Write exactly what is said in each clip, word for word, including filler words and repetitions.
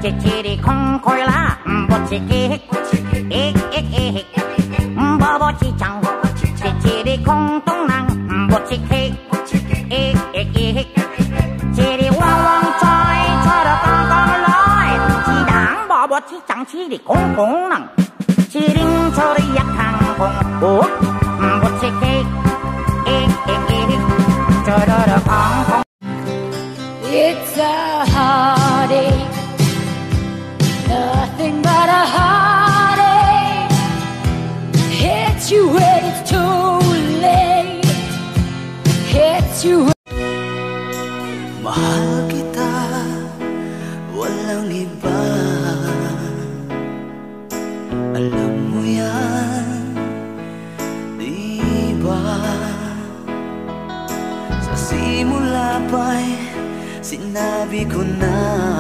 치치리 콩콜라 보치기 익익익 버버치장 치치리 콩똥랑 보치기 익익익 치리 왕왕 초이 초로 꽁꽁로이 치당 버버치장 치리 콩콩랑 치링 초리 약한 콩 보치기 익익익 초로로 콩콩. It's a heartache, nothing but a heartache. Hits you when it's too late. Hits you. Mahal kita, walang iba. Alam mo yan, di ba? Sa simula pa'y sinabi ko na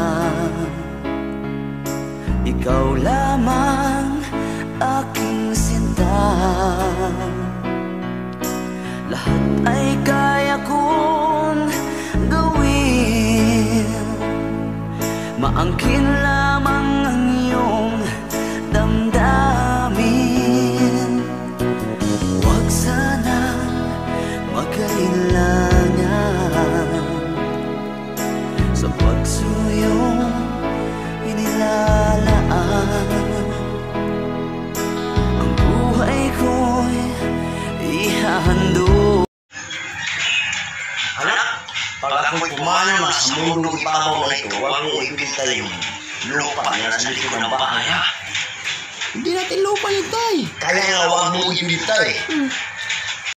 ikaw lamang aking sinta. Lahat ay kaya kong gawin, maangkin lamang ang iyong damdamin. Huwag sanang mag-ailangan sa pagsuyong inilalaan. Ang buhay ko'y ihahandog. Anak, pag ako'y pumanaw sa mundong ibabaw na ito, huwag mong ibinta yung lupa na nasa likod ng bahay, ha? Hindi natin lupa yun, tay. Kaya nga huwag mong ibinta eh. Hmm.